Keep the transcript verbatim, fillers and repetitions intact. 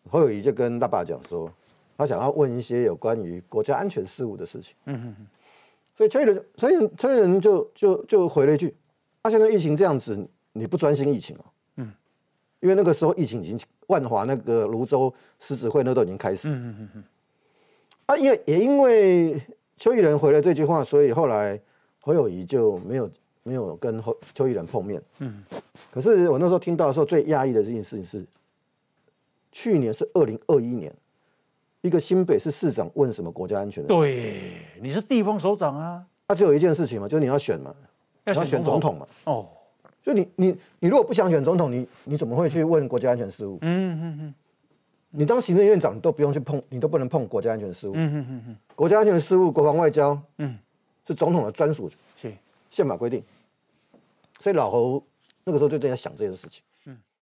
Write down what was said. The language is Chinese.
侯友宜就跟大爸讲说，他想要问一些有关于国家安全事务的事情。嗯哼哼。所以邱毅人，所以邱毅人就就就回了一句：“啊，现在疫情这样子，你不专心疫情哦。”嗯。因为那个时候疫情已经万华那个泸州狮子会那都已经开始。嗯嗯嗯。啊，因为也因为邱毅人回了这句话，所以后来侯友宜就没有没有跟侯邱毅人碰面。嗯。可是我那时候听到的时候，最讶异的这件事情是，去年是二零二一年。一个新北市市长问什么国家安全的？ 对，你是地方首长啊。 他只有一件事情嘛，就是你要选嘛， 要选, 选总统嘛。 哦， 就你你你如果不想选总统，你你怎么会去问国家安全事务？嗯嗯嗯。你当行政院长都不用去碰，你都不能碰国家安全事务。嗯嗯嗯。国家安全事务、国防外交，嗯，是总统的专属， 是宪法规定。所以老侯那个时候就在想这件事情。